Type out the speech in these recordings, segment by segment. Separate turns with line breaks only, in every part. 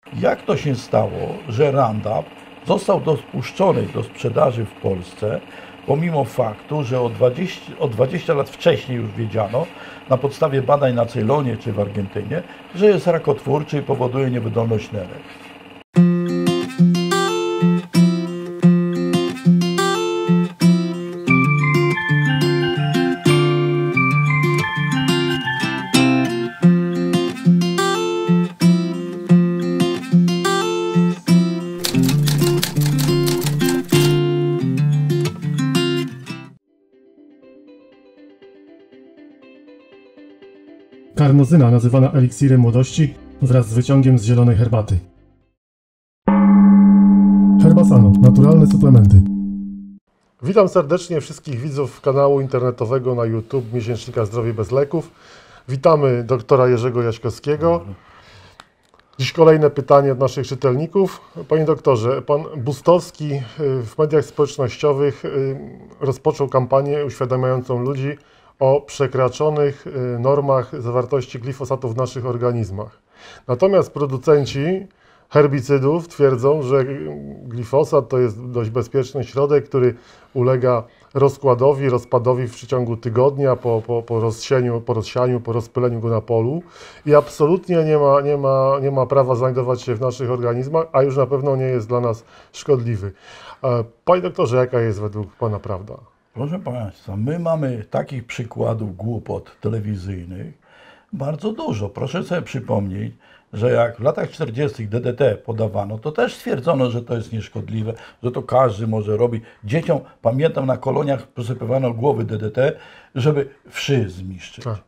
Jak to się stało, że Roundup został dopuszczony do sprzedaży w Polsce, pomimo faktu, że o 20 lat wcześniej już wiedziano, na podstawie badań na Ceylonie czy w Argentynie, że jest rakotwórczy i powoduje niewydolność nerek?
Karnozyna, nazywana eliksirem młodości, wraz z wyciągiem z zielonej herbaty. Herbasano, naturalne suplementy.
Witam serdecznie wszystkich widzów kanału internetowego na YouTube Miesięcznika Zdrowie bez leków. Witamy doktora Jerzego Jaśkowskiego. Dziś kolejne pytanie od naszych czytelników. Panie doktorze, pan Bustowski w mediach społecznościowych rozpoczął kampanię uświadamiającą ludzi o przekraczonych normach zawartości glifosatu w naszych organizmach. Natomiast producenci herbicydów twierdzą, że glifosat to jest dość bezpieczny środek, który ulega rozkładowi, rozpadowi w przeciągu tygodnia po rozsianiu, po rozpyleniu go na polu i absolutnie nie ma prawa znajdować się w naszych organizmach, a już na pewno nie jest dla nas szkodliwy. Panie doktorze, jaka jest według pana prawda?
Proszę Państwa, my mamy takich przykładów głupot telewizyjnych bardzo dużo. Proszę sobie przypomnieć, że jak w latach 40. DDT podawano, to też stwierdzono, że to jest nieszkodliwe, że to każdy może robić. Dzieciom, pamiętam, na koloniach posypywano głowy DDT, żeby wszy zniszczyć.
Tak.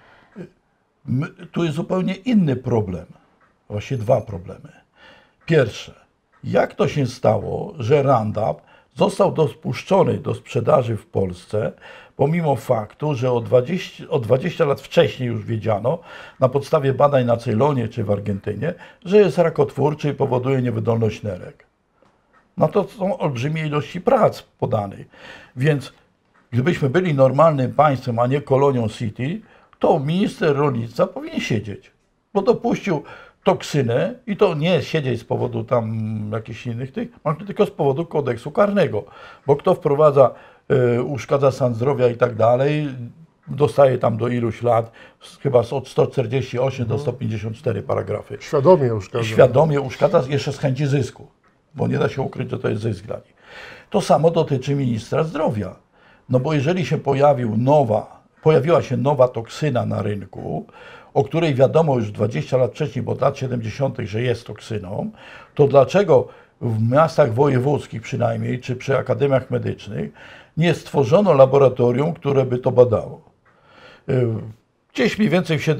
Tu jest zupełnie inny problem, właściwie dwa problemy. Pierwsze, jak to się stało, że Roundup został dopuszczony do sprzedaży w Polsce, pomimo faktu, że o 20 lat wcześniej już wiedziano, na podstawie badań na Ceylonie czy w Argentynie, że jest rakotwórczy i powoduje niewydolność nerek. No to są olbrzymie ilości prac podanych. Więc gdybyśmy byli normalnym państwem, a nie kolonią City, to minister rolnictwa powinien siedzieć, bo dopuścił toksynę i to nie siedzieć z powodu tam jakichś innych tylko z powodu kodeksu karnego, bo kto wprowadza, uszkadza stan zdrowia i tak dalej, dostaje tam do iluś lat, chyba od 148 do 154 paragrafy.
Świadomie uszkadza. Świadomie
uszkadza, jeszcze z chęci zysku, bo nie da się ukryć, że to jest zysk dla nich. To samo dotyczy ministra zdrowia, no bo jeżeli się pojawiła się nowa toksyna na rynku, o której wiadomo już 20 lat wcześniej, bo od lat 70., że jest toksyną, to dlaczego w miastach wojewódzkich przynajmniej, czy przy akademiach medycznych, nie stworzono laboratorium, które by to badało? Gdzieś mniej więcej w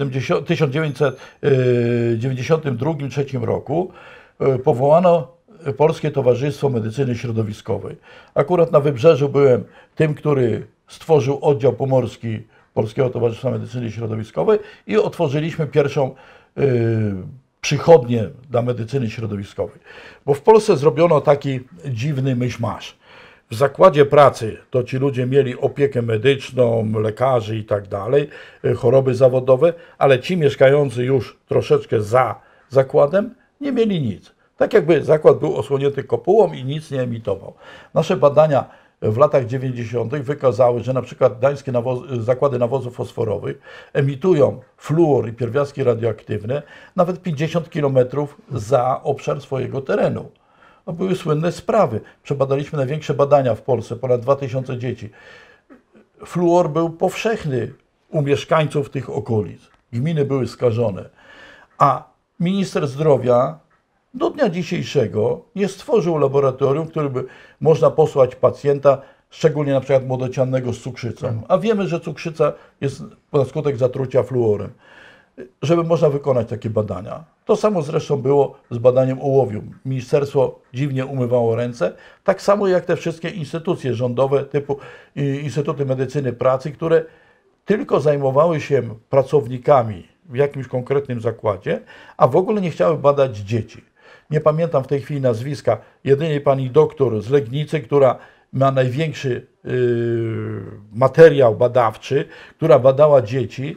1992-1993 roku powołano Polskie Towarzystwo Medycyny Środowiskowej. Akurat na Wybrzeżu byłem tym, który stworzył oddział pomorski Polskiego Towarzystwa Medycyny Środowiskowej i otworzyliśmy pierwszą przychodnię dla medycyny środowiskowej. Bo w Polsce zrobiono taki dziwny myszmasz. W zakładzie pracy to ci ludzie mieli opiekę medyczną, lekarzy i tak dalej, choroby zawodowe, ale ci mieszkający już troszeczkę za zakładem nie mieli nic. Tak jakby zakład był osłonięty kopułą i nic nie emitował. Nasze badania w latach 90. wykazały, że na przykład gdańskie zakłady nawozów fosforowych emitują fluor i pierwiastki radioaktywne nawet 50 km za obszar swojego terenu. No, były słynne sprawy. Przebadaliśmy największe badania w Polsce, ponad 2000 dzieci. Fluor był powszechny u mieszkańców tych okolic. Gminy były skażone. A minister zdrowia do dnia dzisiejszego nie stworzył laboratorium, w którym by można posłać pacjenta, szczególnie na przykład młodocianego z cukrzycą. A wiemy, że cukrzyca jest na skutek zatrucia fluorem. Żeby można wykonać takie badania. To samo zresztą było z badaniem ołowiu. Ministerstwo dziwnie umywało ręce, tak samo jak te wszystkie instytucje rządowe typu Instytuty Medycyny Pracy, które tylko zajmowały się pracownikami w jakimś konkretnym zakładzie, a w ogóle nie chciały badać dzieci. Nie pamiętam w tej chwili nazwiska, jedynie pani doktor z Legnicy, która ma największy materiał badawczy, która badała dzieci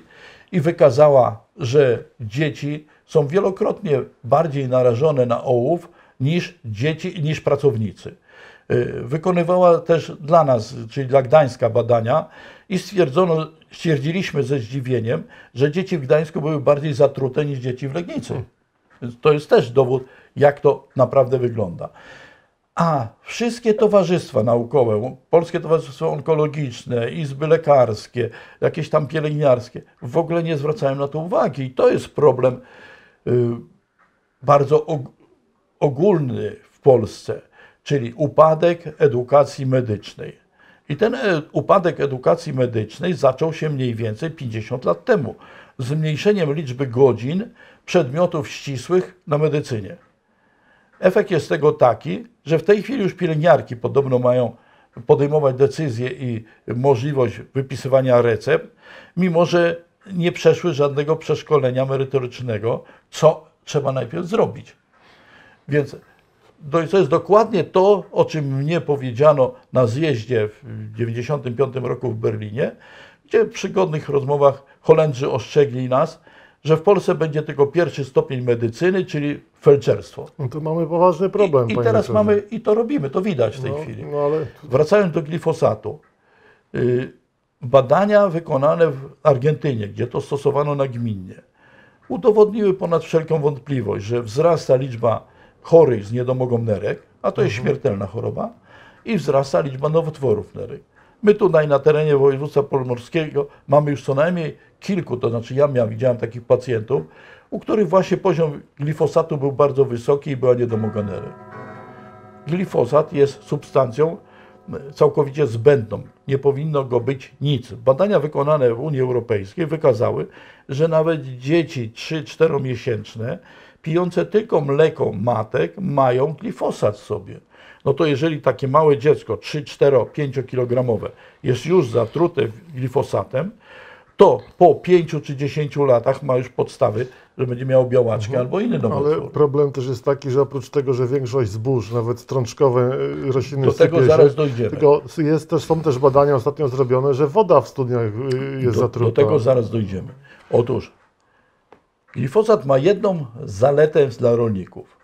i wykazała, że dzieci są wielokrotnie bardziej narażone na ołów niż pracownicy. Wykonywała też dla nas, czyli dla Gdańska, badania i stwierdziliśmy ze zdziwieniem, że dzieci w Gdańsku były bardziej zatrute niż dzieci w Legnicy. Więc to jest też dowód, jak to naprawdę wygląda. A wszystkie towarzystwa naukowe, Polskie Towarzystwo Onkologiczne, izby lekarskie, jakieś tam pielęgniarskie, w ogóle nie zwracają na to uwagi. I to jest problem bardzo ogólny w Polsce, czyli upadek edukacji medycznej. I ten upadek edukacji medycznej zaczął się mniej więcej 50 lat temu. Zmniejszeniem liczby godzin przedmiotów ścisłych na medycynie. Efekt jest tego taki, że w tej chwili już pielęgniarki podobno mają podejmować decyzje i możliwość wypisywania recept, mimo że nie przeszły żadnego przeszkolenia merytorycznego, co trzeba najpierw zrobić. Więc to jest dokładnie to, o czym mnie powiedziano na zjeździe w 1995 roku w Berlinie, gdzie w przygodnych rozmowach Holendrzy ostrzegli nas, że w Polsce będzie tylko pierwszy stopień medycyny, czyli felczerstwo.
No to mamy poważny problem.
I
panie
teraz
doktorze.
mamy, i to robimy, to widać w tej chwili.
No, ale
Wracając do glifosatu. Badania wykonane w Argentynie, gdzie to stosowano nagminnie, udowodniły ponad wszelką wątpliwość, że wzrasta liczba chorych z niedomogą nerek, a to jest śmiertelna choroba, i wzrasta liczba nowotworów nerek. My tutaj na terenie województwa pomorskiego mamy już co najmniej kilku, to znaczy widziałem takich pacjentów, u których właśnie poziom glifosatu był bardzo wysoki i była niedomoga nerek. Glifosat jest substancją całkowicie zbędną. Nie powinno go być nic. Badania wykonane w Unii Europejskiej wykazały, że nawet dzieci 3-4 miesięczne pijące tylko mleko matek mają glifosat w sobie. No to jeżeli takie małe dziecko 3, 4, 5 kilogramowe jest już zatrute glifosatem, to po 5 czy 10 latach ma już podstawy, że będzie miało białaczkę albo inny nowotwór.
Ale problem też jest taki, że oprócz tego, że większość zbóż, nawet strączkowe rośliny
Do tego
sypie
zaraz
się,
dojdziemy.
tylko są też badania ostatnio zrobione, że woda w studniach jest zatruta.
Do tego zaraz dojdziemy. Otóż glifosat ma jedną zaletę dla rolników.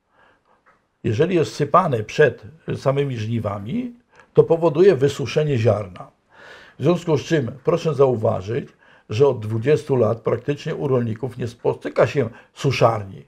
Jeżeli jest sypany przed samymi żniwami, to powoduje wysuszenie ziarna. W związku z czym proszę zauważyć, że od 20 lat praktycznie u rolników nie spotyka się suszarni.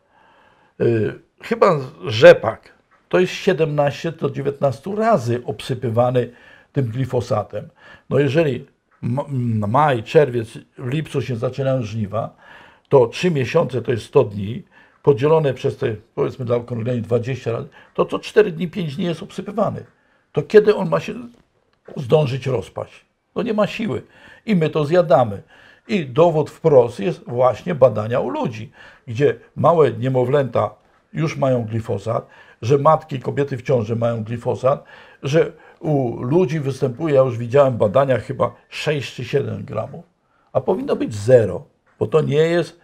Chyba rzepak to jest 17 do 19 razy obsypywany tym glifosatem. No jeżeli maj, czerwiec, w lipcu się zaczynają żniwa, to 3 miesiące to jest 100 dni, podzielone przez te, powiedzmy dla okrąglenia 20 lat, to co 4 dni, 5 dni jest obsypywany. To kiedy on ma się zdążyć rozpaść? No nie ma siły. I my to zjadamy. I dowód wprost jest właśnie badania u ludzi, gdzie małe niemowlęta już mają glifosat, że matki, kobiety w ciąży mają glifosat, że u ludzi występuje, ja już widziałem badania, chyba 6 czy 7 gramów, a powinno być 0, bo to nie jest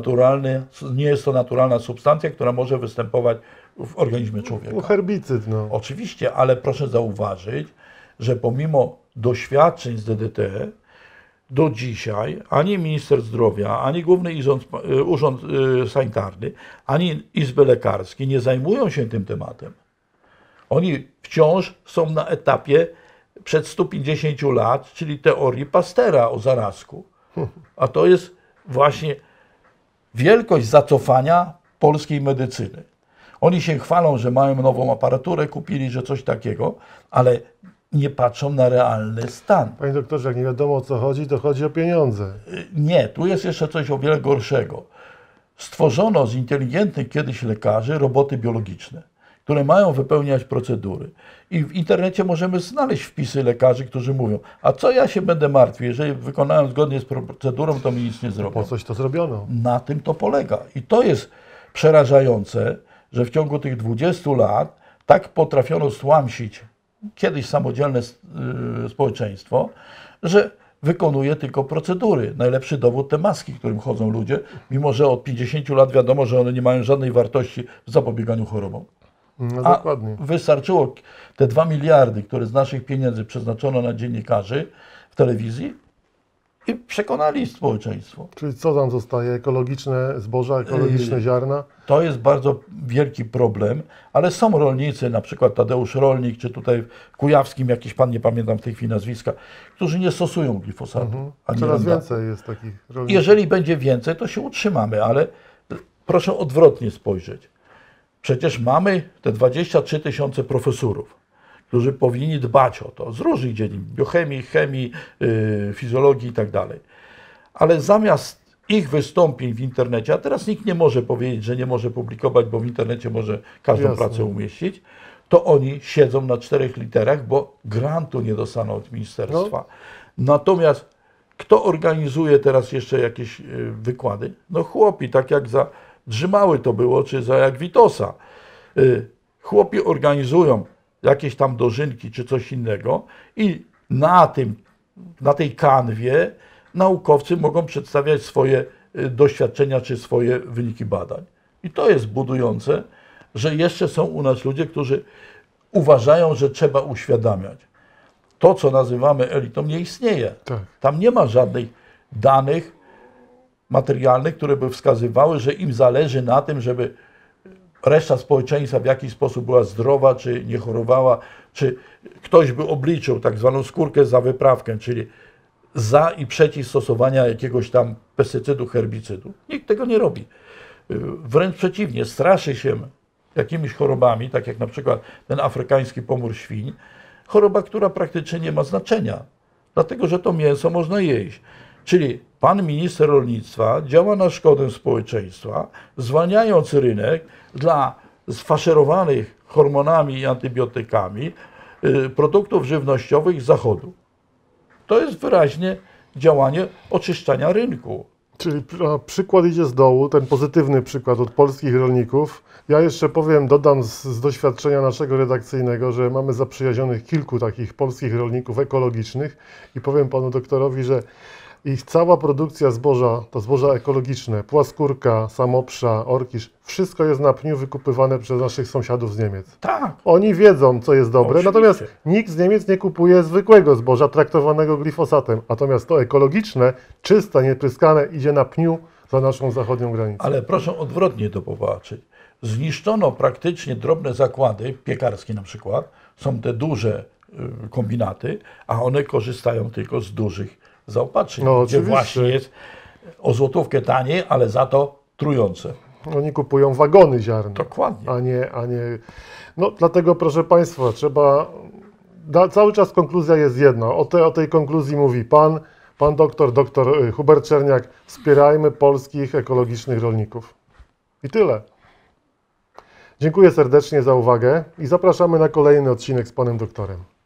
naturalna substancja, która może występować w organizmie człowieka.
No, herbicyd, no.
Oczywiście, ale proszę zauważyć, że pomimo doświadczeń z DDT, do dzisiaj ani minister zdrowia, ani Główny Urząd Sanitarny, ani izby lekarskie nie zajmują się tym tematem. Oni wciąż są na etapie przed 150 lat, czyli teorii Pastera o zarazku. A to jest właśnie wielkość zacofania polskiej medycyny. Oni się chwalą, że mają nową aparaturę, kupili, że coś takiego, ale nie patrzą na realny stan.
Panie doktorze, jak nie wiadomo o co chodzi, to chodzi o pieniądze.
Nie, tu jest jeszcze coś o wiele gorszego. Stworzono z inteligentnych kiedyś lekarzy roboty biologiczne, które mają wypełniać procedury. I w internecie możemy znaleźć wpisy lekarzy, którzy mówią, a co ja się będę martwił, jeżeli wykonałem zgodnie z procedurą, to mi nic nie zrobią.
Po coś to zrobiono.
Na tym to polega. I to jest przerażające, że w ciągu tych 20 lat tak potrafiono stłamsić kiedyś samodzielne społeczeństwo, że wykonuje tylko procedury. Najlepszy dowód te maski, którym chodzą ludzie, mimo że od 50 lat wiadomo, że one nie mają żadnej wartości w zapobieganiu chorobom.
No
A
dokładnie.
wystarczyło te 2 miliardy, które z naszych pieniędzy przeznaczono na dziennikarzy w telewizji i przekonali społeczeństwo.
Czyli co tam zostaje? Ekologiczne zboża, ekologiczne ziarna?
To jest bardzo wielki problem, ale są rolnicy, na przykład Tadeusz Rolnik, czy tutaj w Kujawskim jakiś pan, nie pamiętam w tej chwili nazwiska, którzy nie stosują glifosatu. Ani
Coraz
Roundupu.
więcej jest takich rolników.
Jeżeli będzie więcej, to się utrzymamy, ale proszę odwrotnie spojrzeć. Przecież mamy te 23 000 profesorów, którzy powinni dbać o to z różnych dziedzin, biochemii, chemii, fizjologii i tak dalej. Ale zamiast ich wystąpień w internecie, a teraz nikt nie może powiedzieć, że nie może publikować, bo w internecie może każdą
Jasne.
pracę umieścić, to oni siedzą na 4 literach, bo grantu nie dostaną od ministerstwa. Natomiast kto organizuje teraz jeszcze jakieś wykłady? No chłopi, tak jak za Drzymały to było, czy za jak Witosa. Chłopi organizują jakieś tam dożynki, czy coś innego i na tej kanwie naukowcy mogą przedstawiać swoje doświadczenia, czy swoje wyniki badań. I to jest budujące, że jeszcze są u nas ludzie, którzy uważają, że trzeba uświadamiać. To, co nazywamy elitą, nie istnieje.
Tak.
Tam nie ma żadnych danych materialnych, które by wskazywały, że im zależy na tym, żeby reszta społeczeństwa w jakiś sposób była zdrowa, czy nie chorowała, czy ktoś by obliczył tak zwaną skórkę za wyprawkę, czyli za i przeciw stosowania jakiegoś tam pestycydu, herbicydu. Nikt tego nie robi. Wręcz przeciwnie, straszy się jakimiś chorobami, tak jak na przykład ten afrykański pomór świń, choroba, która praktycznie nie ma znaczenia, dlatego że to mięso można jeść. Czyli pan minister rolnictwa działa na szkodę społeczeństwa, zwalniając rynek dla sfaszerowanych hormonami i antybiotykami produktów żywnościowych z zachodu. To jest wyraźnie działanie oczyszczania rynku.
Czyli przykład idzie z dołu, ten pozytywny przykład od polskich rolników. Ja jeszcze powiem, dodam z doświadczenia naszego redakcyjnego, że mamy zaprzyjaźnionych kilku takich polskich rolników ekologicznych i powiem panu doktorowi, że ich cała produkcja zboża, to zboża ekologiczne, płaskórka, samopsza, orkisz, wszystko jest na pniu wykupywane przez naszych sąsiadów z Niemiec.
Tak.
Oni wiedzą, co jest dobre,
Oczywiście.
natomiast nikt z Niemiec nie kupuje zwykłego zboża traktowanego glifosatem. Natomiast to ekologiczne, czyste, niepryskane idzie na pniu za naszą zachodnią granicę.
Ale proszę odwrotnie to popatrzeć. Zniszczono praktycznie drobne zakłady, piekarskie na przykład, są te duże kombinaty, a one korzystają tylko z dużych zaopatrzeń,
No,
gdzie
oczywiście.
właśnie jest o złotówkę taniej, ale za to trujące.
Oni kupują wagony ziarna.
Dokładnie.
A nie. No dlatego, proszę Państwa, trzeba. Cały czas konkluzja jest jedna. O tej konkluzji mówi pan doktor Hubert Czerniak. Wspierajmy polskich ekologicznych rolników. I tyle. Dziękuję serdecznie za uwagę i zapraszamy na kolejny odcinek z panem doktorem.